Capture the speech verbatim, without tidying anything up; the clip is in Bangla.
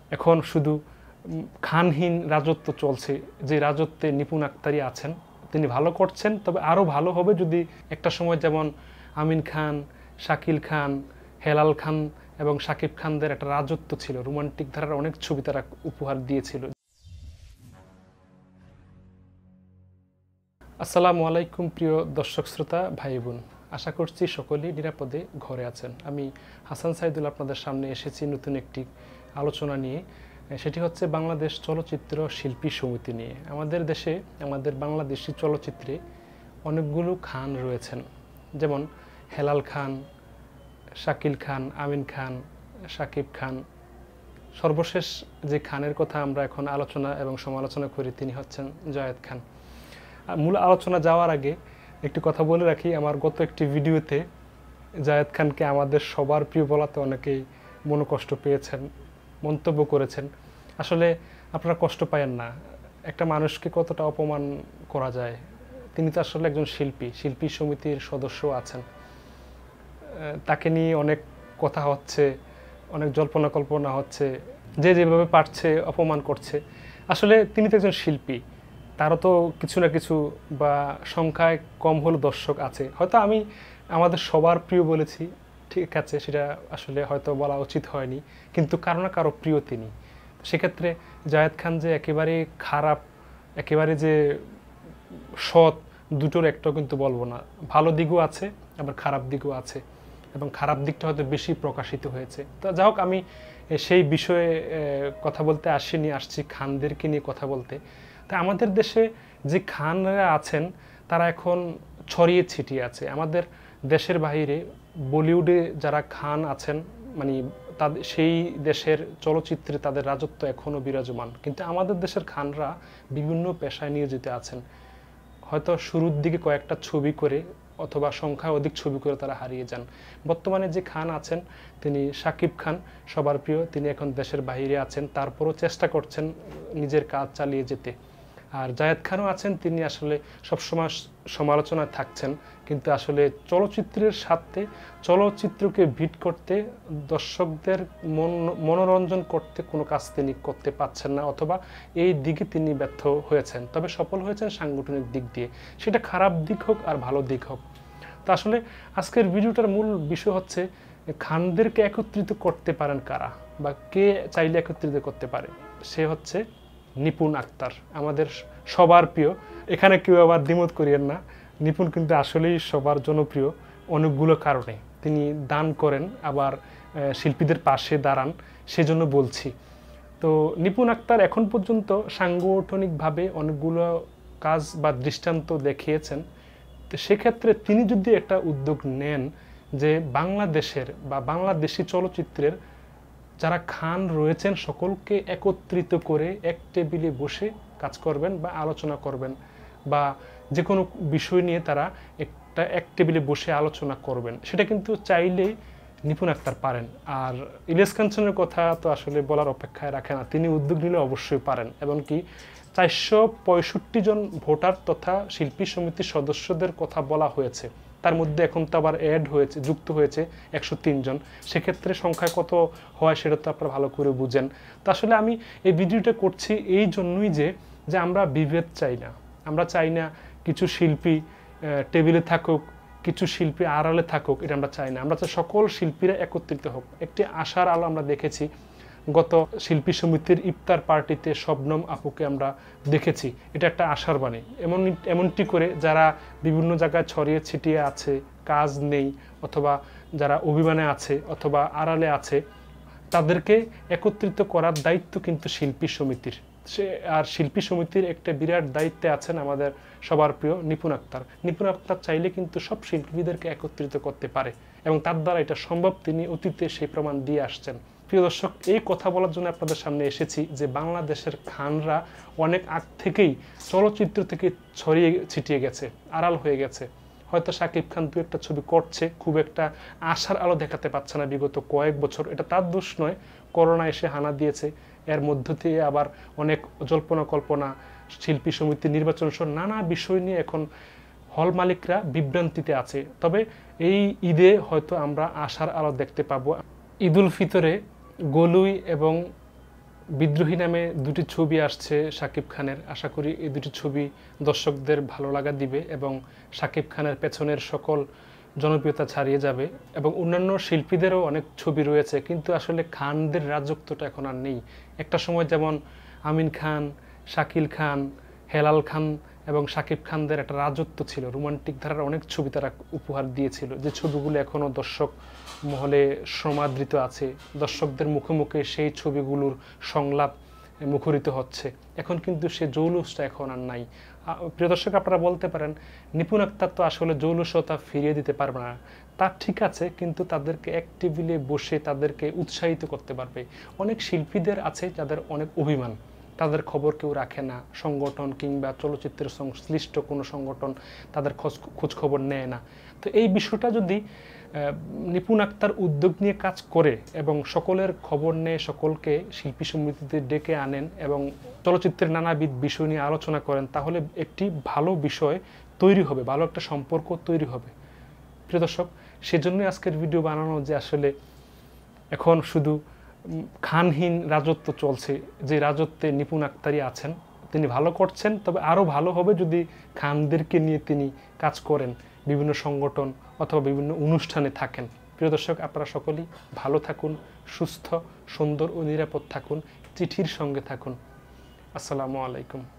এখন শুধু খানহীন রাজত্ব চলছে, যে রাজত্বে নিপুণ আক্তারই আছেন, তিনি ভালো করছেন। তবে আরও ভালো হবে যদি একটা সময় যেমন আমিন খান, শাকিল খান, হেলাল খান এবং শাকিব খানদের একটা রাজত্ব ছিল, রোমান্টিক ধারার অনেক ছবি তারা উপহার দিয়েছিল। আসসালামু আলাইকুম প্রিয় দর্শক শ্রোতা ভাই বোন, আশা করছি সকলেই নিরাপদে ঘরে আছেন। আমি হাসান সাইদুল আপনাদের সামনে এসেছি নতুন একটি আলোচনা নিয়ে। সেটি হচ্ছে বাংলাদেশ চলচ্চিত্র শিল্পী সমিতি নিয়ে। আমাদের দেশে, আমাদের বাংলাদেশি চলচ্চিত্রে অনেকগুলো খান রয়েছেন, যেমন হেলাল খান, শাকিল খান, আমিন খান, শাকিব খান। সর্বশেষ যে খানের কথা আমরা এখন আলোচনা এবং সমালোচনা করি তিনি হচ্ছেন জায়েদ খান। মূল আলোচনা যাওয়ার আগে একটি কথা বলে রাখি, আমার গত একটি ভিডিওতে জায়েদ খানকে আমাদের সবার প্রিয় বলাতে অনেকেই মনোকষ্ট পেয়েছেন, মন্তব্য করেছেন। আসলে আপনারা কষ্ট পায়েন না, একটা মানুষকে কতটা অপমান করা যায়। তিনি তো আসলে একজন শিল্পী, শিল্পী সমিতির সদস্য আছেন। তাকে নিয়ে অনেক কথা হচ্ছে, অনেক জল্পনা কল্পনা হচ্ছে, যে যেভাবে পারছে অপমান করছে। আসলে তিনি তো একজন শিল্পী, তারও তো কিছু না কিছু বা সংখ্যায় কম হলো দর্শক আছে। হয়তো আমি আমাদের সবার প্রিয় বলেছি, ঠিক আছে, সেটা আসলে হয়তো বলা উচিত হয়নি, কিন্তু কারো না কারো প্রিয় তিনি। সেক্ষেত্রে জায়েদ খান যে একেবারে খারাপ, একেবারে যে সৎ, দুটোর একটাও কিন্তু বলবো না। ভালো দিকও আছে, আবার খারাপ দিকও আছে, এবং খারাপ দিকটা হয়তো বেশি প্রকাশিত হয়েছে। তো যাই হোক, আমি সেই বিষয়ে কথা বলতে আসিনি, আসছি খানদেরকে নিয়ে কথা বলতে। তা আমাদের দেশে যে খানরা আছেন তারা এখন ছড়িয়ে ছিটিয়ে আছে। আমাদের দেশের বাইরে বলিউডে যারা খান আছেন, মানে তাদের সেই দেশের চলচ্চিত্রে তাদের রাজত্ব এখনও বিরাজমান, কিন্তু আমাদের দেশের খানরা বিভিন্ন পেশায় নিয়োজিত আছেন। হয়তো শুরুর দিকে কয়েকটা ছবি করে অথবা সংখ্যায় অধিক ছবি করে তারা হারিয়ে যান। বর্তমানে যে খান আছেন তিনি শাকিব খান, সবার প্রিয়, তিনি এখন দেশের বাইরে আছেন, তারপরও চেষ্টা করছেন নিজের কাজ চালিয়ে যেতে। আর জায়েদ খানও আছেন, তিনি আসলে সবসময় সমালোচনায় থাকছেন, কিন্তু আসলে চলচ্চিত্রের সাথে চলচ্চিত্রকে ভিট করতে, দর্শকদের মন মনোরঞ্জন করতে কোনো কাজ তিনি করতে পারছেন না, অথবা এই দিকে তিনি ব্যর্থ হয়েছেন। তবে সফল হয়েছেন সাংগঠনিক দিক দিয়ে, সেটা খারাপ দিক হোক আর ভালো দিক হোক। তা আসলে আজকের ভিডিওটার মূল বিষয় হচ্ছে খানদেরকে একত্রিত করতে পারেন কারা, বা কে চাইলে একত্রিত করতে পারে। সে হচ্ছে নিপুণ আক্তার, আমাদের সবার প্রিয়। এখানে কেউ আবার দ্বিমত করিয়েন না, নিপুণ কিন্তু আসলেই সবার জনপ্রিয় অনেকগুলো কারণে। তিনি দান করেন, আবার শিল্পীদের পাশে দাঁড়ান, সেজন্য বলছি। তো নিপুণ আক্তার এখন পর্যন্ত সাংগঠনিকভাবে অনেকগুলো কাজ বা দৃষ্টান্ত দেখিয়েছেন। তো সেক্ষেত্রে তিনি যদি একটা উদ্যোগ নেন যে বাংলাদেশের বা বাংলাদেশি চলচ্চিত্রের যারা খান রয়েছেন সকলকে একত্রিত করে এক টেবিলে বসে কাজ করবেন বা আলোচনা করবেন, বা যে কোনো বিষয় নিয়ে তারা একটা এক টেবিলে বসে আলোচনা করবেন, সেটা কিন্তু চাইলেই নিপুণ আক্তার পারেন। আর ইলিয়াস কাঞ্চনের কথা তো আসলে বলার অপেক্ষায় রাখে না, তিনি উদ্যোগ নিলে অবশ্যই পারেন। এমনকি চারশো পঁয়ষট্টি জন ভোটার তথা শিল্পী সমিতির সদস্যদের কথা বলা হয়েছে, তার মধ্যে এখন তো আবার অ্যাড হয়েছে, যুক্ত হয়েছে একশো তিন জন। সেক্ষেত্রে সংখ্যা কত হয় সেটা তো আপনারা ভালো করে বুঝেন। তো আসলে আমি এই ভিডিওটা করছি এই জন্যই যে যে আমরা বিভেদ চাই না, আমরা চাই না কিছু শিল্পী টেবিলে থাকুক, কিছু শিল্পী আড়ালে থাকুক, এটা আমরা চাই না। আমরা চাই সকল শিল্পীরা একত্রিত হোক। একটি আশার আলো আমরা দেখেছি গত শিল্পী সমিতির ইফতার পার্টিতে শবনম আপুকে আমরা দেখেছি, এটা একটা আশার বাণী। এমন এমনটি করে যারা বিভিন্ন জায়গায় ছড়িয়ে ছিটিয়ে আছে, কাজ নেই, অথবা যারা অভিমানে আছে অথবা আড়ালে আছে, তাদেরকে একত্রিত করার দায়িত্ব কিন্তু শিল্পী সমিতির। সে আর শিল্পী সমিতির একটা বিরাট দায়িত্বে আছেন আমাদের সবার প্রিয় নিপুণ আক্তার। নিপুণ আক্তার চাইলে কিন্তু সব শিল্পীদেরকে একত্রিত করতে পারে, এবং তার দ্বারা এটা সম্ভব, তিনি অতীতে সেই প্রমাণ দিয়ে আসছেন। প্রিয় দর্শক, এই কথা বলার জন্য আপনাদের সামনে এসেছি যে বাংলাদেশের খানরা অনেক আগ থেকেই চলচ্চিত্র থেকে ছড়িয়ে ছিটিয়ে গেছে, আড়াল হয়ে গেছে। হয়তো শাকিব খান দু একটা ছবি করছে, খুব একটা আশার আলো দেখাতে পারছে না বিগত কয়েক বছর, এটা তার দোষ নয়, করোনা এসে হানা দিয়েছে। এর মধ্য দিয়ে আবার অনেক জল্পনা কল্পনা, শিল্পী সমিতি নির্বাচন সহ নানা বিষয় নিয়ে এখন হল মালিকরা বিভ্রান্তিতে আছে। তবে এই ঈদে হয়তো আমরা আশার আলো দেখতে পাবো। ঈদুল ফিতরে গলুই এবং বিদ্রোহী নামে দুটি ছবি আসছে শাকিব খানের। আশা করি এই দুটি ছবি দর্শকদের ভালো লাগা দিবে এবং শাকিব খানের পেছনের সকল জনপ্রিয়তা ছাড়িয়ে যাবে। এবং অন্যান্য শিল্পীদেরও অনেক ছবি রয়েছে, কিন্তু আসলে খানদের রাজত্বটা এখন আর নেই। একটা সময় যেমন আমিন খান, শাকিল খান, হেলাল খান এবং শাকিব খানদের একটা রাজত্ব ছিল, রোমান্টিক ধারার অনেক ছবি তারা উপহার দিয়েছিল, যে ছবিগুলো এখনও দর্শক মহলে সমাদৃত আছে। দর্শকদের মুখে মুখে সেই ছবিগুলোর সংলাপ মুখরিত হচ্ছে। এখন কিন্তু সে জৌলুসটা এখন আর নাই। প্রিয় দর্শক, আপনারা বলতে পারেন নিপুণ আক্তার তো আসলে জৌলুসতা ফিরিয়ে দিতে পারবে না। তা ঠিক আছে, কিন্তু তাদেরকে এক টেবিলে বসে তাদেরকে উৎসাহিত করতে পারবে। অনেক শিল্পীদের আছে যাদের অনেক অভিমান, তাদের খবর কেউ রাখে না, সংগঠন কিংবা চলচ্চিত্রের সংশ্লিষ্ট কোনো সংগঠন তাদের খোঁজ খোঁজ খবর নেয় না। তো এই বিষয়টা যদি নিপুণ আক্তার উদ্যোগ নিয়ে কাজ করে এবং সকলের খবর নিয়ে সকলকে শিল্পী সমিতিতে ডেকে আনেন এবং চলচ্চিত্রের নানাবিধ বিষয় নিয়ে আলোচনা করেন, তাহলে একটি ভালো বিষয় তৈরি হবে, ভালো একটা সম্পর্ক তৈরি হবে। প্রিয় দর্শক, সেজন্যই আজকের ভিডিও বানানো, যে আসলে এখন শুধু খানহীন রাজত্ব চলছে, যে রাজত্বে নিপুণ আক্তারই আছেন, তিনি ভালো করছেন। তবে আরও ভালো হবে যদি খানদেরকে নিয়ে তিনি কাজ করেন, বিভিন্ন সংগঠন অথবা বিভিন্ন অনুষ্ঠানে থাকেন। প্রিয় দর্শক, আপনারা সকলেই ভালো থাকুন, সুস্থ, সুন্দর ও নিরাপদ থাকুন, চিঠির সঙ্গে থাকুন। আসসালামু আলাইকুম।